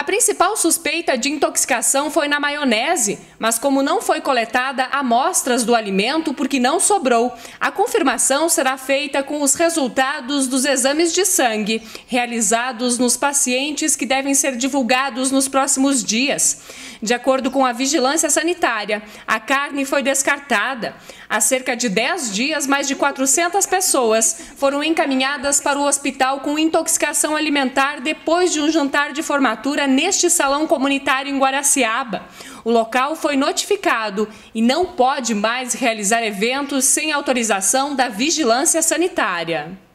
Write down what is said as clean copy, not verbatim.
A principal suspeita de intoxicação foi na maionese, mas como não foi coletada amostras do alimento porque não sobrou, a confirmação será feita com os resultados dos exames de sangue, realizados nos pacientes que devem ser divulgados nos próximos dias. De acordo com a Vigilância Sanitária, a carne foi descartada. Há cerca de 10 dias, mais de 400 pessoas foram encaminhadas para o hospital com intoxicação alimentar depois de um jantar de formatura neste salão comunitário em Guaraciaba. O local foi notificado e não pode mais realizar eventos sem autorização da Vigilância Sanitária.